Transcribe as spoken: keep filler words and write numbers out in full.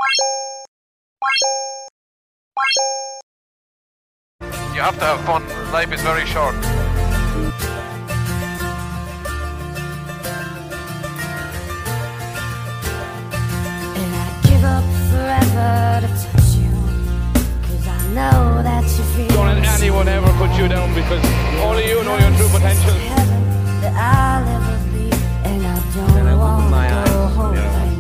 You have to have fun. Life is very short. And I'd give up forever to touch you, 'cause I know that you feel. Don't let anyone ever put you down, because only you know your true potential. Heaven that I'll ever be, and I don't And I open want my to eyes, go home. you know.